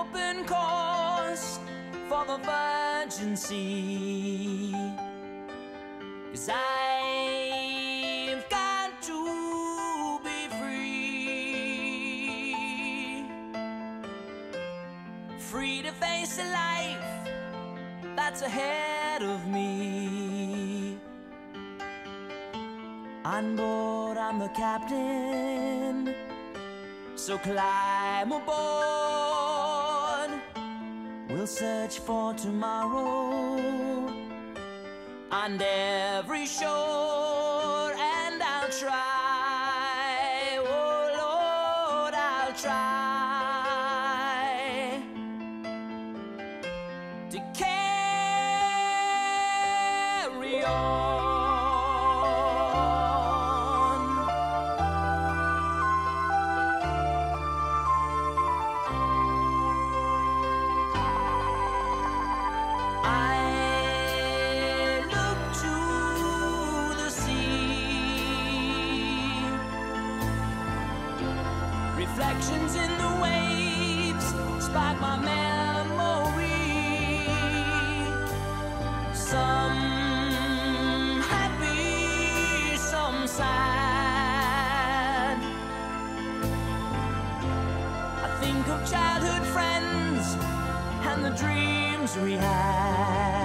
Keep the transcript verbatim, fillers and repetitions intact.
open course for the virgin sea. 'Cause I've got to be free, free to face a life that's ahead of me. On board, I'm the captain, so climb aboard. We'll search for tomorrow on every shore, and I'll try, oh Lord, I'll try to carry on. Reflections in the waves spark my memory. Some happy, some sad. I think of childhood friends and the dreams we had.